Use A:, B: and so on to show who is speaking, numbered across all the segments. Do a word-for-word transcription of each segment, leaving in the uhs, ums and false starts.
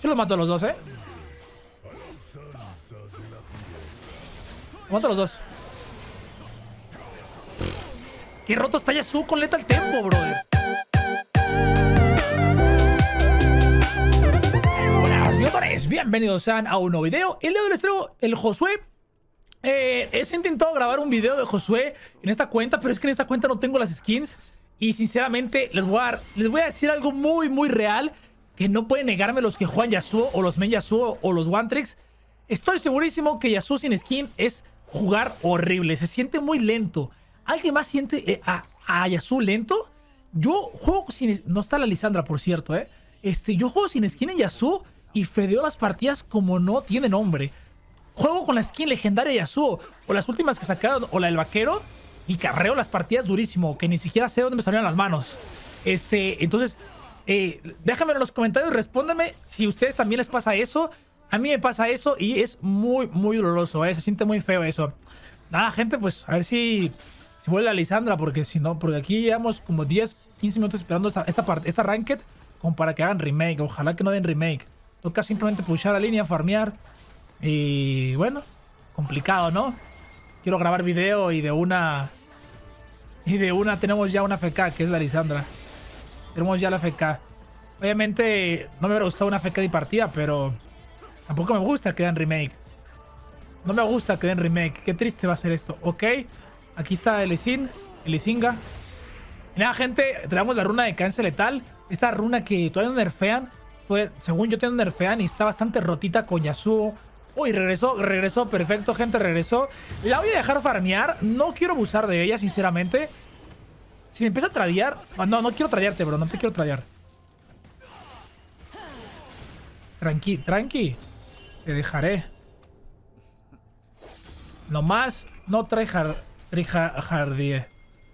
A: Yo los mato a los dos, ¿eh? Los mato a los dos. Qué roto está Yasuo con Lethal Tempo, brother. Buenas, bienvenidos, bienvenidos sean a un nuevo video. El día de hoy les traigo el Josué. Eh, he intentado grabar un video de Josué en esta cuenta, pero es que en esta cuenta no tengo las skins. Y sinceramente les voy a, dar, les voy a decir algo muy, muy real, que no pueden negarme los que juegan Yasuo, o los main Yasuo, o los One Tricks. Estoy segurísimo que Yasuo sin skin es jugar horrible. Se siente muy lento. ¿Alguien más siente eh, a, a Yasuo lento? Yo juego sin... No está la Lisandra, por cierto, ¿eh? Este, yo juego sin skin en Yasuo y fedeo las partidas como no tiene nombre. Juego con la skin legendaria de Yasuo, o las últimas que sacaron, o la del vaquero, y carreo las partidas durísimo, que ni siquiera sé dónde me salieron las manos. Este, entonces, eh, déjame en los comentarios, respóndanme si a ustedes también les pasa eso. A mí me pasa eso y es muy, muy doloroso, ¿eh? Se siente muy feo eso. Nada, gente, pues a ver si... Si vuelve la Lisandra, porque si no, porque aquí llevamos como diez, quince minutos esperando esta, esta parte, esta ranked, como para que hagan remake. Ojalá que no den remake. Toca simplemente pushar la línea, farmear. Y bueno, complicado, ¿no? Quiero grabar video y de una... Y de una tenemos ya una F K, que es la Lisandra. Tenemos ya la F K. Obviamente no me hubiera gustado una F K de partida, pero tampoco me gusta que den remake. No me gusta que den remake. Qué triste va a ser esto. Ok. Aquí está el Isin, el Isinga. Y nada, gente, traemos la runa de cáncer letal. Esta runa que todavía no nerfean. Pues, según yo tengo nerfean y está bastante rotita con Yasuo. Uy, regresó, regresó, perfecto, gente, regresó. La voy a dejar farmear. No quiero abusar de ella, sinceramente. Si me empieza a tradear... No, no quiero tradearte, bro, no te quiero tradear. Tranqui, tranqui. Te dejaré. Nomás no tryhard... Tryhardie.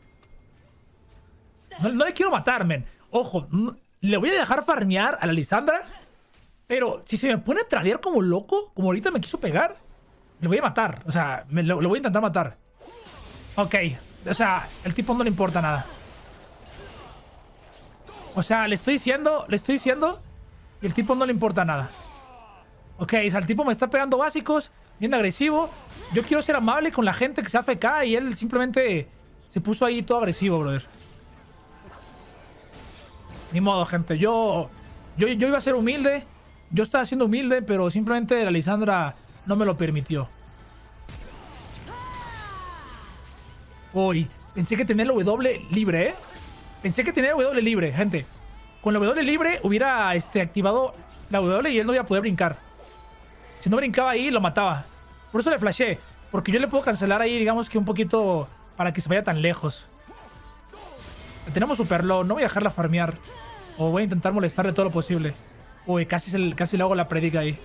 A: No, no le quiero matar, men. Ojo, no, le voy a dejar farmear a la Lisandra. Pero si se me pone a tradear como loco, como ahorita me quiso pegar, le voy a matar. O sea, me, lo, lo voy a intentar matar. Ok. O sea, el tipo no le importa nada. O sea, le estoy diciendo, le estoy diciendo, y el tipo no le importa nada. Ok, o sea, el tipo me está pegando básicos, bien agresivo. Yo quiero ser amable con la gente que se A F K y él simplemente se puso ahí todo agresivo, brother. Ni modo, gente. Yo, yo, yo iba a ser humilde. Yo estaba siendo humilde, pero simplemente la Lisandra no me lo permitió. Uy, pensé que tenía la W libre, ¿eh? Pensé que tenía la W libre, gente. Con la W libre hubiera este, activado la W y él no iba a poder brincar. Si no brincaba ahí, lo mataba. Por eso le flashé. Porque yo le puedo cancelar ahí, digamos que un poquito, para que se vaya tan lejos. La tenemos super low. No voy a dejarla farmear. O voy a intentar molestarle todo lo posible. Uy, casi, se, casi le hago la predict ahí.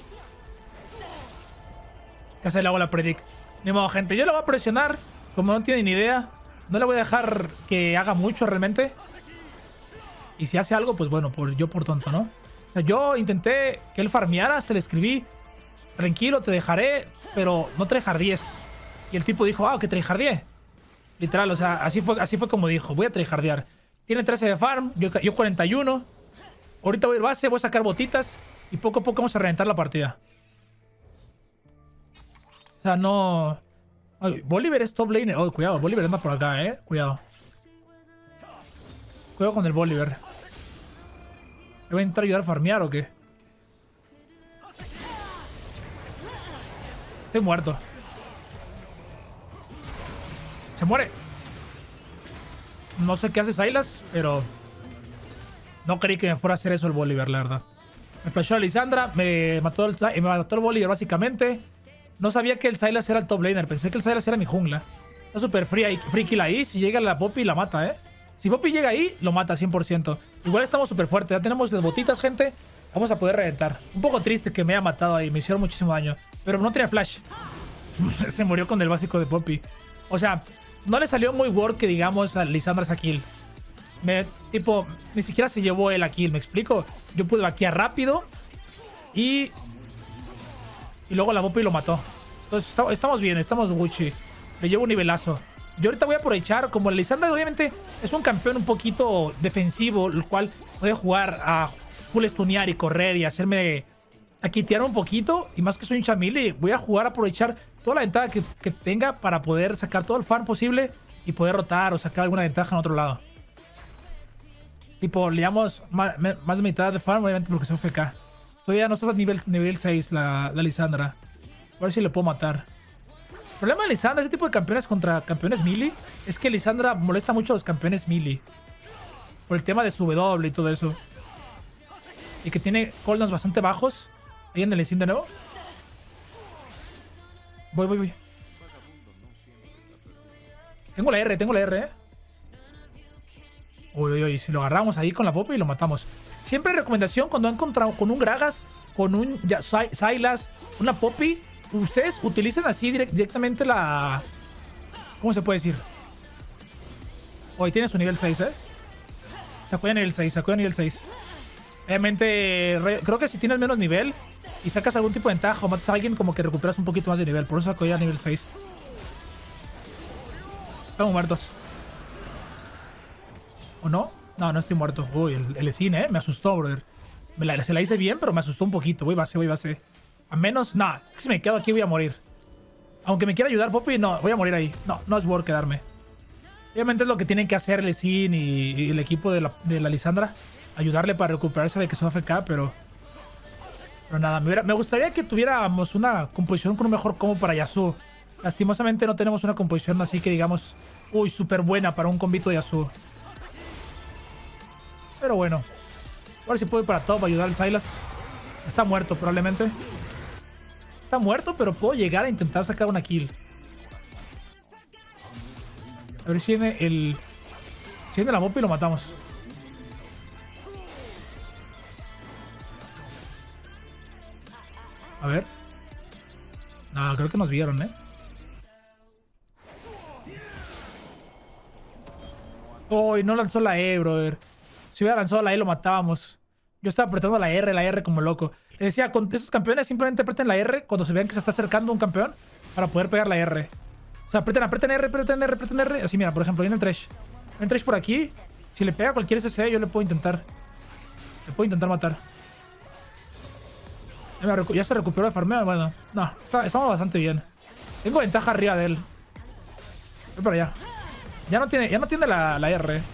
A: Casi le hago la predict. Ni modo, gente. Yo la voy a presionar. Como no tiene ni idea. No le voy a dejar que haga mucho realmente. Y si hace algo, pues bueno, por, yo por tonto, ¿no? O sea, yo intenté que él farmeara. Hasta le escribí: tranquilo, te dejaré, pero no tryhardies. Y el tipo dijo: ah, que tryhardie. Literal, o sea, así fue, así fue como dijo: voy a tryhardear. Tiene trece de farm, yo, yo cuarenta y uno. Ahorita voy a ir base, voy a sacar botitas. Y poco a poco vamos a reventar la partida. O sea, no... Ay, Bolívar es top laner. Oh, cuidado, Bolívar anda por acá, eh. Cuidado. Cuidado con el Bolívar. ¿Le voy a intentar ayudar a farmear o qué? Estoy muerto. Se muere. No sé qué hace Sylas, pero... No creí que me fuera a hacer eso el Bolívar, la verdad. Me flashó a Lisandra, me mató el, me mató el Bolívar básicamente. No sabía que el Sylas era el top laner. Pensé que el Sylas era mi jungla. Está súper free, free kill ahí. Si llega la Poppy, la mata, ¿eh? Si Poppy llega ahí, lo mata cien por ciento. Igual estamos súper fuertes. Ya tenemos las botitas, gente. Vamos a poder reventar. Un poco triste que me haya matado ahí. Me hicieron muchísimo daño. Pero no tenía flash. Se murió con el básico de Poppy. O sea, no le salió muy work que digamos a Lisandra esa kill. Me, tipo, ni siquiera se llevó él a kill, ¿me explico? Yo pude vaquear rápido. Y... Y luego la Poppy lo mató. Entonces está, estamos bien, estamos Gucci. Le llevo un nivelazo. Yo ahorita voy a aprovechar, como Lisandra obviamente es un campeón un poquito defensivo, el cual puede jugar a full stunear y correr y hacerme a quitear un poquito. Y más que soy un chamili, voy a jugar a aprovechar toda la ventaja que, que tenga para poder sacar todo el farm posible y poder rotar o sacar alguna ventaja en otro lado. Tipo, le damos más, más de mitad de farm, obviamente porque soy F K. Todavía no está a nivel, nivel seis la, la Lisandra. A ver si le puedo matar. El problema de Lisandra, ese tipo de campeones contra campeones melee, es que Lisandra molesta mucho a los campeones melee. Por el tema de su W y todo eso. Y que tiene cooldowns bastante bajos. Ahí en el Lee de nuevo. Voy, voy, voy. Tengo la R, tengo la R, eh. Uy, uy, uy. Si lo agarramos ahí con la Poppy y lo matamos. Siempre recomendación cuando han encontrado con un Gragas, con un ya, Sylas, una Poppy. Ustedes utilicen así direct, directamente la... ¿Cómo se puede decir? Hoy tiene su nivel seis, eh. Sacuya nivel seis, Sacuya nivel seis. Obviamente, re, creo que si tienes menos nivel y sacas algún tipo de ventaja o matas a alguien, como que recuperas un poquito más de nivel. Por eso Sacuya nivel seis. Estamos muertos. ¿O no? No, no estoy muerto. Uy, el, el cine, ¿eh? Me asustó, brother. Me la, se la hice bien, pero me asustó un poquito. Voy base, voy base. A menos... Nah, es que si me quedo aquí voy a morir. Aunque me quiera ayudar Poppy, no, voy a morir ahí. No, no es worth quedarme. Obviamente es lo que tienen que hacer el Sin y, y el equipo de la, de la Lisandra. Ayudarle para recuperarse de que se va a F K, pero... Pero nada, me, hubiera, me gustaría que tuviéramos una composición con un mejor combo para Yasuo. Lastimosamente no tenemos una composición así que digamos... Uy, súper buena para un combito de Yasuo. Pero bueno. A ver si puedo ir para top, ayudar al Sylas. Está muerto probablemente. Está muerto, pero puedo llegar a intentar sacar una kill. A ver si viene el... Si viene la Poppy y lo matamos. A ver. No, creo que nos vieron, ¿eh? Uy, oh, no lanzó la E, brother. Si hubiera lanzado la E, lo matábamos. Yo estaba apretando la R, la R como loco. Les decía, con estos campeones simplemente aprieten la R cuando se vean que se está acercando un campeón para poder pegar la R. O sea, aprieten, aprieten R, aprieten R, aprieten R. Así, mira, por ejemplo, viene el Thresh. Viene el Thresh por aquí. Si le pega cualquier S C, yo le puedo intentar. Le puedo intentar matar. Ya se recuperó de farmeo. Bueno, no, está, estamos bastante bien. Tengo ventaja arriba de él. Voy para allá. Ya no tiene, ya no tiene la, la R.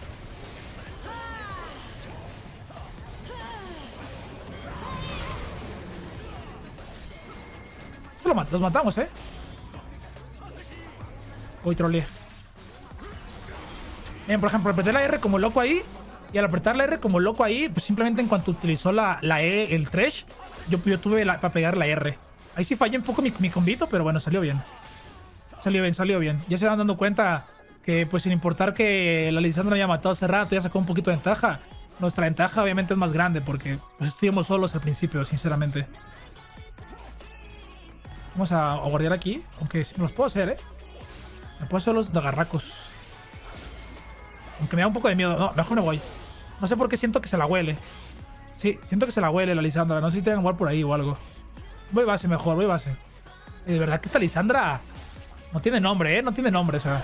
A: Lo mat los matamos, eh. Uy, troleé. Bien, por ejemplo, apreté la R como loco ahí. Y al apretar la R como loco ahí, pues simplemente en cuanto utilizó la, la E, el Thresh, yo, yo tuve la, para pegar la R. Ahí sí fallé un poco mi, mi combito, pero bueno, salió bien. Salió bien, salió bien. Ya se van dando cuenta que, pues sin importar que la Lisandra haya matado hace rato, ya sacó un poquito de ventaja. Nuestra ventaja obviamente es más grande porque pues estuvimos solos al principio, sinceramente. Vamos a, a guardiar aquí, aunque me los puedo hacer, ¿eh? Me puedo hacer los dagarracos. Aunque me da un poco de miedo. No, mejor me voy. No sé por qué siento que se la huele. Sí, siento que se la huele la Lisandra. No sé si tengan igual por ahí o algo. Voy base mejor, voy base. Y de verdad que esta Lisandra no tiene nombre, ¿eh? No tiene nombre, o sea.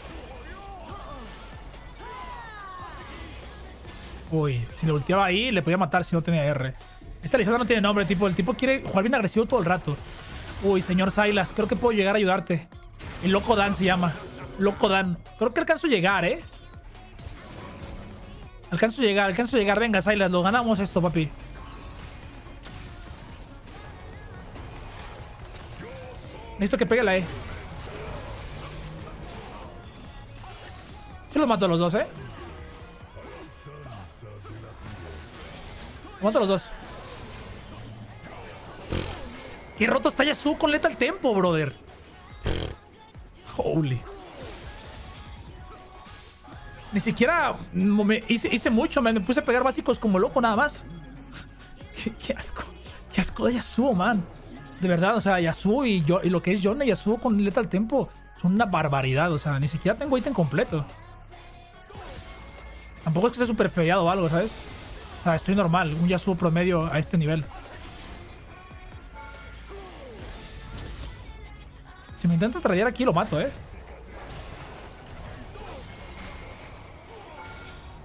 A: Uy, si le ultiaba ahí, le podía matar si no tenía R. Esta Lisandra no tiene nombre, tipo. El tipo quiere jugar bien agresivo todo el rato. Uy, señor Sylas, creo que puedo llegar a ayudarte. El Loco Dan se llama. Loco Dan. Creo que alcanzo a llegar, ¿eh? Alcanzo a llegar, alcanzo a llegar. Venga, Sylas, lo ganamos esto, papi. Necesito que pegue la E. Yo los mato a los dos, ¿eh? Los mato a los dos. Qué roto está Yasuo con Lethal Tempo, brother. Holy. Ni siquiera me hice, hice mucho, me puse a pegar básicos como loco nada más. Qué, qué asco. Qué asco de Yasuo, man. De verdad, o sea, Yasuo y, yo, y lo que es Yone y Yasuo con Lethal Tempo son una barbaridad. O sea, ni siquiera tengo ítem completo. Tampoco es que sea súper feado o algo, ¿sabes? O sea, estoy normal. Un Yasuo promedio a este nivel. Si me intenta tradear aquí, lo mato, ¿eh?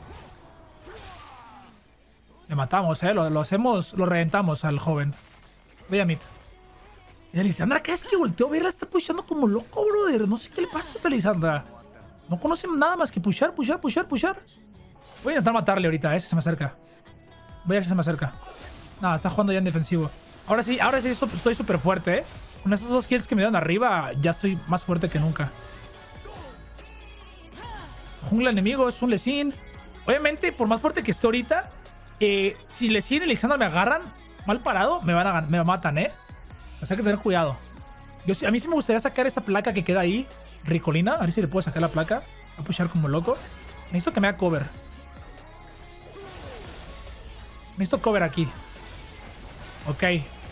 A: Le matamos, ¿eh? Lo, lo hacemos, lo reventamos al joven. Voy a mid. Y la Lisandra, cada vez que volteo a verla, está pushando como loco, brother. No sé qué le pasa a esta Lisandra. No conoce nada más que pushar, pushar, pushar, pushar. Voy a intentar matarle ahorita, a ver si se me acerca. Voy a ver si se me acerca. Nada, está jugando ya en defensivo. Ahora sí, ahora sí estoy súper fuerte, ¿eh? Con esos dos kills que me dieron arriba, ya estoy más fuerte que nunca. Jungla enemigo, es un Lesin. Obviamente, por más fuerte que esté ahorita, eh, si Lesin y Lisandra me agarran mal parado, me van a me matan, ¿eh? O sea, hay que tener cuidado. Yo, a mí sí me gustaría sacar esa placa que queda ahí, Ricolina. A ver si le puedo sacar la placa. Voy a pushar como loco. Necesito que me haga cover. Necesito cover aquí. Ok.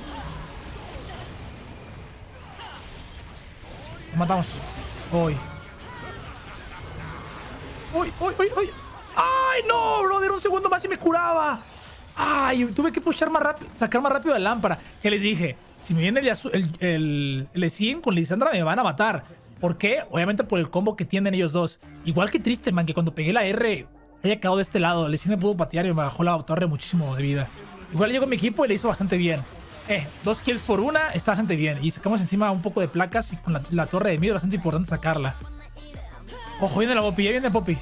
A: Lo matamos. Uy. Uy, uy, uy, uy. ¡Ay, no, brother! Un segundo más y me curaba. ¡Ay! Tuve que pushar más rápido, sacar más rápido la lámpara. Que les dije, si me viene el, el, el, el Lesin con Lisandra me van a matar. ¿Por qué? Obviamente por el combo que tienen ellos dos. Igual que Tristerman, que cuando pegué la R haya quedado de este lado. Lesin me pudo patear y me bajó la torre muchísimo de vida. Igual llegó mi equipo y le hizo bastante bien. Eh, dos kills por una, está bastante bien. Y sacamos encima un poco de placas y con la, la torre de miedo es bastante importante sacarla. Ojo, viene la Poppy, ya viene Poppy.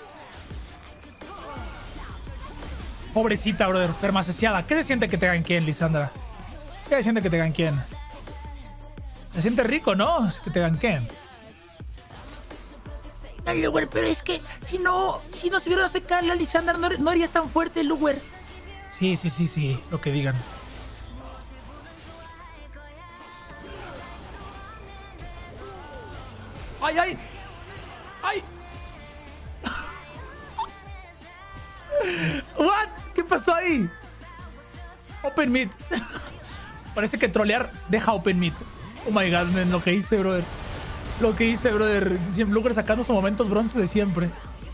A: Pobrecita, brother, permaceseada. ¿Qué se siente que te ganqueen, Lisandra? ¿Qué se siente que te ganqueen? Se siente rico, ¿no? Que te ganqueen. No, Luger, pero es que si no, si no se hubiera afectado a Lisandra, no, no harías tan fuerte, Luger. Sí, sí, sí, sí, lo que digan. ¡Ay, ay! ¡Ay! ¿What? ¿Qué pasó ahí? Open mid. Parece que trolear deja open mid. Oh my god, man, lo que hice, brother. Lo que hice, brother. Siempre Luger sacando sus momentos bronce de siempre.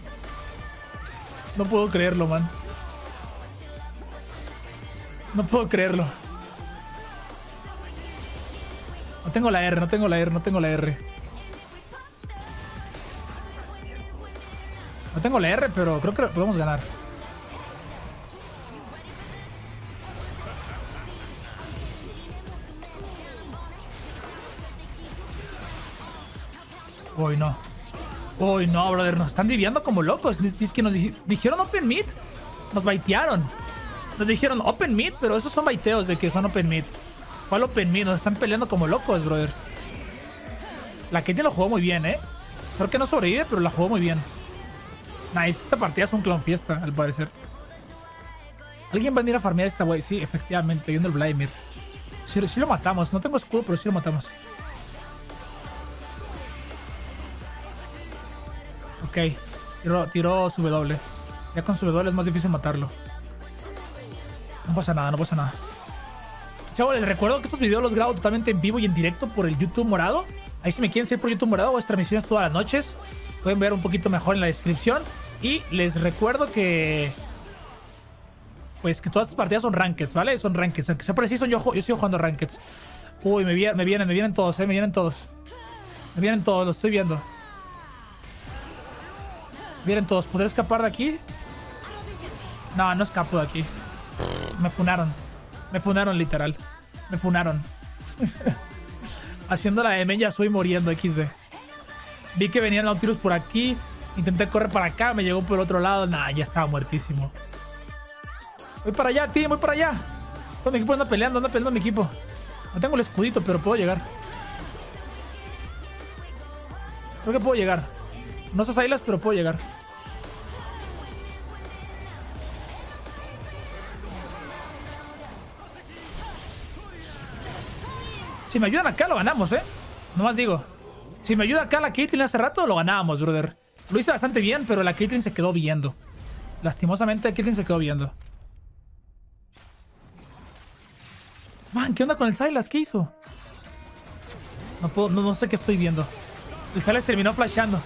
A: No puedo creerlo, man. No puedo creerlo. No tengo la R, no tengo la R, no tengo la R. No tengo la R, pero creo que podemos ganar. Uy, no. Uy, no, brother. Nos están diviando como locos. Es que nos di dijeron open mid. Nos baitearon. Nos dijeron open mid, pero esos son baiteos de que son open mid. ¿Cuál open mid? Nos están peleando como locos, brother. La Caitlyn lo jugó muy bien, ¿eh? Creo que no sobrevive, pero la jugó muy bien. Nice. Esta partida es un clown fiesta, al parecer. ¿Alguien va a venir a farmear esta wey? Sí, efectivamente. Viendo el Vladimir. Sí, sí lo matamos. No tengo escudo, pero sí lo matamos. Ok. Tiró, tiró su W. Ya con su W es más difícil matarlo. No pasa nada, no pasa nada. Chavos, les recuerdo que estos videos los grabo totalmente en vivo y en directo por el YouTube morado. Ahí si me quieren seguir por YouTube morado, hago transmisiones todas las noches. Pueden ver un poquito mejor en la descripción. Y les recuerdo que... Pues que todas estas partidas son rankeds, ¿vale? Son rankeds. Aunque sea preciso, yo, yo sigo jugando rankeds. Uy, me, me vienen, me vienen todos, ¿eh? Me vienen todos. Me vienen todos, lo estoy viendo. Me vienen todos. ¿Podré escapar de aquí? No, no escapo de aquí. Me funaron. Me funaron, literal. Me funaron. Haciendo la M ya estoy muriendo, equis de. Vi que venían los tiros por aquí. Intenté correr para acá, me llegó por el otro lado. Nah, ya estaba muertísimo. Voy para allá, tío, voy para allá. Todo mi equipo anda peleando, anda peleando mi equipo. No tengo el escudito, pero puedo llegar. Creo que puedo llegar. No estás ahí, pero puedo llegar. Si me ayudan acá, lo ganamos, ¿eh? Nomás digo. Si me ayuda acá la Caitlyn hace rato, lo ganábamos, brother. Lo hice bastante bien, pero la Caitlyn se quedó viendo. Lastimosamente, la Caitlyn se quedó viendo. Man, ¿qué onda con el Sylas? ¿Qué hizo? No puedo, no, no sé qué estoy viendo. El Sylas terminó flashando.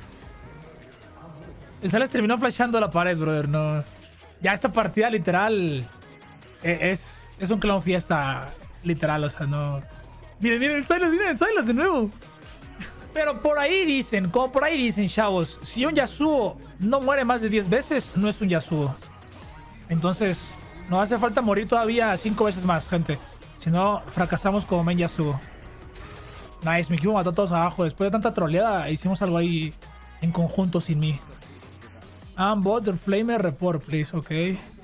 A: El Sylas terminó flashando la pared, brother. No. Ya esta partida literal es, es un clown fiesta literal, o sea, no. Miren, miren el Sylas, miren el Sylas de nuevo. Pero por ahí dicen, como por ahí dicen, chavos, si un Yasuo no muere más de diez veces, no es un Yasuo. Entonces, nos hace falta morir todavía cinco veces más, gente. Si no, fracasamos como main Yasuo. Nice, mi equipo mató a todos abajo. Después de tanta troleada, hicimos algo ahí en conjunto sin mí. I'm bot the flamer report, please. Ok.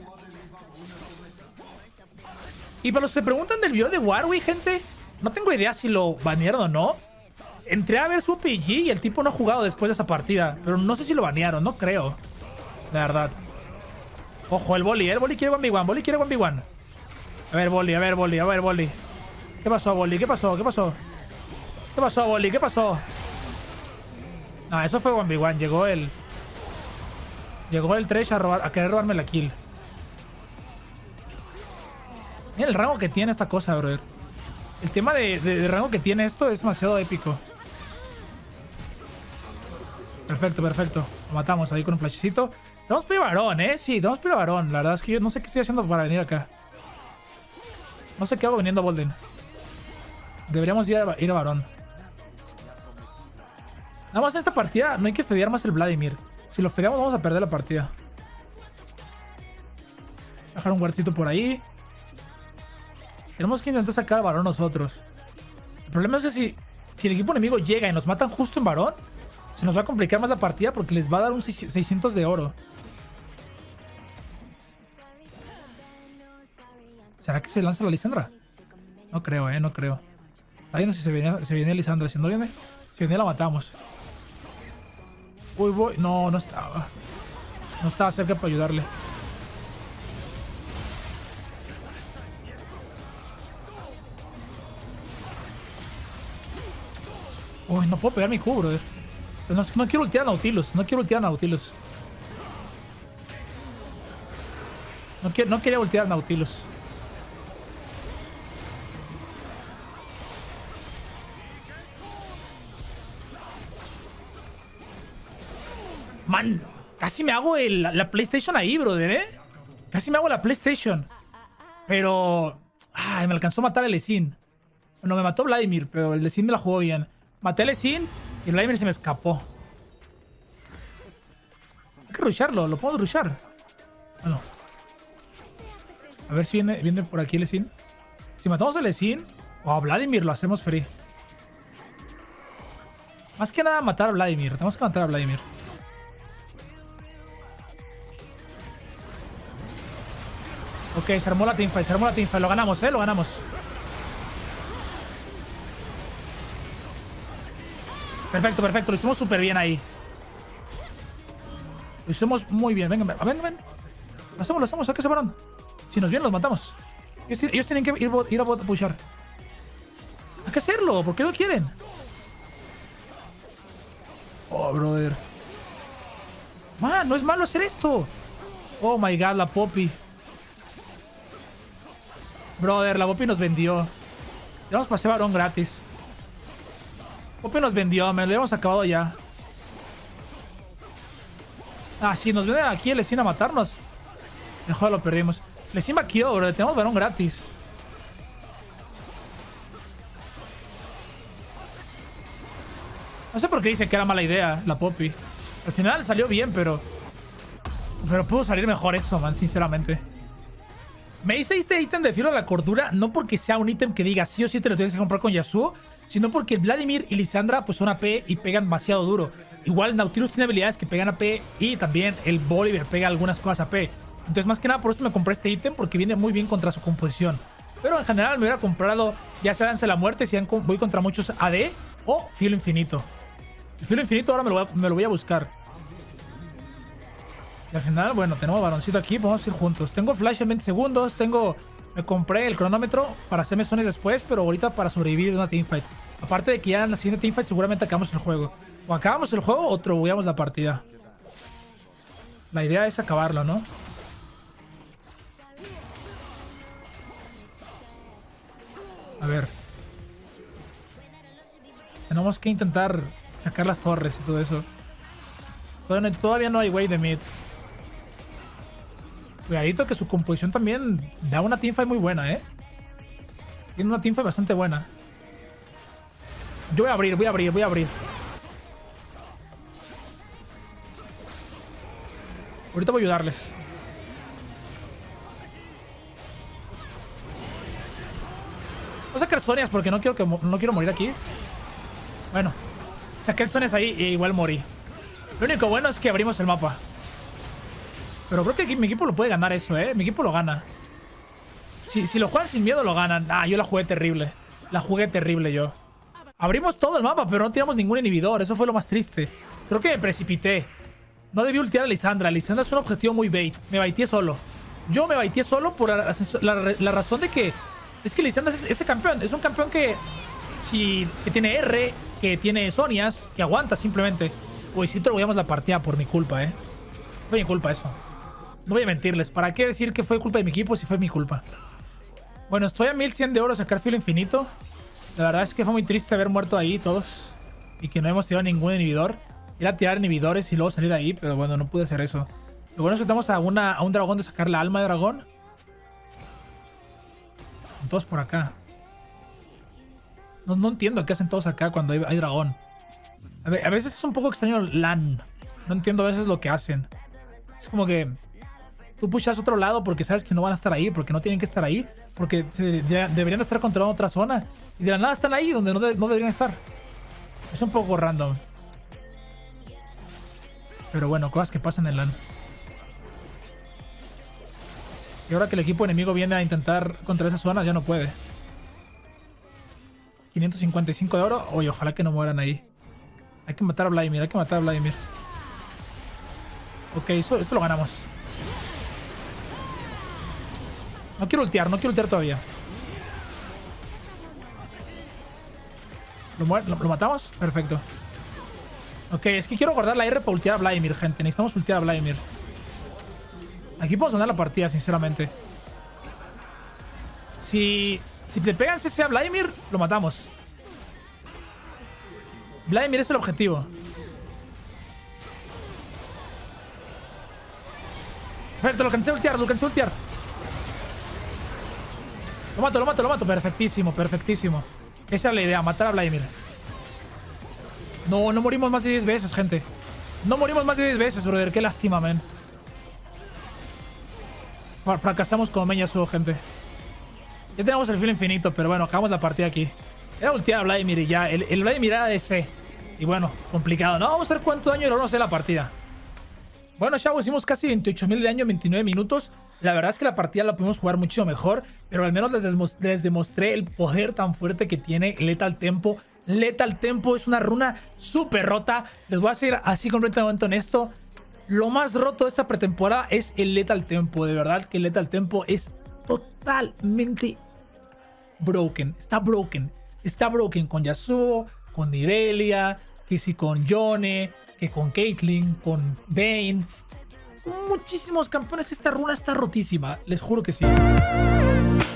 A: Y para los que se preguntan del video de Warwick, gente, no tengo idea si lo banearon o no. Entré a ver su P G y el tipo no ha jugado después de esa partida. Pero no sé si lo banearon, no creo. La verdad. Ojo, el Boli, el Boli quiere uno ve uno. Boli quiere uno ve uno. A ver, Boli, a ver, Boli, a ver, Boli. ¿Qué pasó, Boli? ¿Qué pasó? ¿Qué pasó? ¿Qué pasó, Boli? ¿Qué pasó? No, eso fue uno ve uno. Llegó el... Llegó el Thresh a, robar, a querer robarme la kill. Mira el rango que tiene esta cosa, bro. El tema de, de, de rango que tiene esto es demasiado épico. Perfecto, perfecto. Lo matamos ahí con un flashcito. Tenemos piro varón, ¿eh? Sí, tenemos piro varón. La verdad es que yo no sé qué estoy haciendo para venir acá. No sé qué hago viniendo a Bolden. Deberíamos ir a, ir a varón. Nada más en esta partida no hay que fedear más el Vladimir. Si lo fedeamos vamos a perder la partida. Dejar un guardcito por ahí. Tenemos que intentar sacar a varón nosotros. El problema es que si, si el equipo enemigo llega y nos matan justo en varón, se nos va a complicar más la partida porque les va a dar un seiscientos de oro. ¿Será que se lanza la Lisandra? No creo, eh, no creo. Está viendo si se viene, se viene Lisandra. Si no viene, si viene la matamos. Uy, voy. No, no estaba. No estaba cerca para ayudarle. Uy, no puedo pegar mi Q, brother. No, no quiero ultear a Nautilus. No quiero ultear a Nautilus. No, quiero, no quería ultear a Nautilus. Man, casi me hago el, la PlayStation ahí, brother, ¿eh? Casi me hago la PlayStation. Pero... Ay, me alcanzó a matar el Lesin. Bueno, me mató Vladimir, pero el Lesin me la jugó bien. Maté al Lesin y Vladimir se me escapó. Hay que rusharlo, lo podemos rushar. Bueno. A ver si viene, viene por aquí el Lesin. Si matamos al Lesin o a Vladimir, lo hacemos free. Más que nada matar a Vladimir. Tenemos que matar a Vladimir. Ok, se armó la teamfight, se armó la teamfight. Lo ganamos, eh, lo ganamos. Perfecto, perfecto. Lo hicimos súper bien ahí. Lo hicimos muy bien. Venga, venga, venga. Lo hacemos, lo hacemos. ¿A qué se fueron? Si nos vienen, los matamos. Ellos, ellos tienen que ir, ir a bot a pushar. Hay que hacerlo. ¿Por qué no quieren? Oh, brother. Man, no es malo hacer esto. Oh my god, la Poppy. Brother, la Poppy nos vendió. Ya nos pasé varón gratis. Poppy nos vendió, me lo habíamos acabado ya. Ah, sí, nos viene aquí el Lesin a matarnos. Mejor lo perdimos. Lesin vaqueó, bro. Tenemos varón gratis. No sé por qué dice que era mala idea la Poppy. Al final salió bien, pero... Pero pudo salir mejor eso, man, sinceramente. Me hice este ítem de Filo de la Cordura no porque sea un ítem que diga sí o sí te lo tienes que comprar con Yasuo, sino porque Vladimir y Lisandra pues son A P y pegan demasiado duro. Igual Nautilus tiene habilidades que pegan A P y también el Bolívar pega algunas cosas A P. Entonces más que nada por eso me compré este ítem porque viene muy bien contra su composición. Pero en general me hubiera comprado ya sea Danza de la Muerte si voy contra muchos A D o Filo Infinito. El Filo Infinito ahora me lo voy a, me lo voy a buscar. Y al final, bueno, tenemos varoncito aquí, podemos ir juntos. Tengo flash en veinte segundos, tengo... Me compré el cronómetro para hacerme zonas después, pero ahorita para sobrevivir en una teamfight. Aparte de que ya en la siguiente teamfight seguramente acabamos el juego. O acabamos el juego o trobullamos la partida. La idea es acabarlo, ¿no? A ver. Tenemos que intentar sacar las torres y todo eso. Todavía no, todavía no hay way de mid. Cuidadito que su composición también da una teamfight muy buena, ¿eh? Tiene una teamfight bastante buena. Yo voy a abrir, voy a abrir, voy a abrir. Ahorita voy a ayudarles. Voy a sacar Sonias porque no quiero, que no quiero morir aquí. Bueno, saqué el Sonias ahí e igual morí. Lo único bueno es que abrimos el mapa. Pero creo que mi equipo lo puede ganar eso, ¿eh? Mi equipo lo gana. Si, si lo juegan sin miedo, lo ganan. Ah, yo la jugué terrible. La jugué terrible yo. Abrimos todo el mapa, pero no tiramos ningún inhibidor. Eso fue lo más triste. Creo que me precipité. No debí ultiar a Lisandra. Lisandra es un objetivo muy bait. Me baiteé solo. Yo me baiteé solo por la, la, la razón de que... Es que Lisandra es ese campeón. Es un campeón que... Si, que tiene R, que tiene Sonias, que aguanta simplemente. Uy, si trabajamos la partida por mi culpa, ¿eh? Fue mi culpa eso. No voy a mentirles. ¿Para qué decir que fue culpa de mi equipo si fue mi culpa? Bueno, estoy a mil cien de oro sacar filo infinito. La verdad es que fue muy triste haber muerto ahí todos. Y que no hemos tirado ningún inhibidor. Ir a tirar inhibidores y luego salir de ahí. Pero bueno, no pude hacer eso. Lo bueno es que estamos a, una, a un dragón de sacar la alma de dragón. Todos por acá. No, no entiendo qué hacen todos acá cuando hay, hay dragón. A, ver, a veces es un poco extraño el LAN. No entiendo a veces lo que hacen. Es como que... Tú pushas a otro lado porque sabes que no van a estar ahí. Porque no tienen que estar ahí. Porque se, de, deberían estar controlando otra zona. Y de la nada están ahí donde no, de, no deberían estar. Es un poco random. Pero bueno, cosas que pasan en LAN. Y ahora que el equipo enemigo viene a intentar contra esas zonas, ya no puede. quinientos cincuenta y cinco de oro. Oye, ojalá que no mueran ahí. Hay que matar a Vladimir, hay que matar a Vladimir. Ok, eso, esto lo ganamos. No quiero ultear, no quiero ultear todavía. ¿Lo, lo, ¿Lo matamos? Perfecto. Ok, es que quiero guardar la R para ultear a Vladimir, gente. Necesitamos ultear a Vladimir. Aquí podemos ganar la partida, sinceramente. Si, si te pegan C C a Vladimir, lo matamos. Vladimir es el objetivo. Perfecto, lo cansé de ultear, lo cansé de ultear. Lo mato, lo mato, lo mato. Perfectísimo, perfectísimo. Esa es la idea, matar a Vladimir. No, no morimos más de diez veces, gente. No morimos más de diez veces, brother. Qué lástima, man. Fracasamos como Meñasu, gente. Ya tenemos el filo infinito, pero bueno, acabamos la partida aquí. Era ultear a Vladimir y ya. El, el Vladimir era de C. Y bueno, complicado, ¿no? Vamos a ver cuánto daño le vamos a hacer la partida. Bueno, chavos, hicimos casi veintiocho mil de daño en veintinueve minutos. La verdad es que la partida la pudimos jugar mucho mejor. Pero al menos les, les demostré el poder tan fuerte que tiene Lethal Tempo. Lethal Tempo es una runa súper rota. Les voy a ser así completamente honesto. Lo más roto de esta pretemporada es el Lethal Tempo. De verdad que el Lethal Tempo es totalmente broken. Está broken. Está broken con Yasuo, con Nidalee, que si con Yone, que con Caitlyn, con Vayne. Muchísimos campeones. Esta runa está rotísima. Les juro que sí.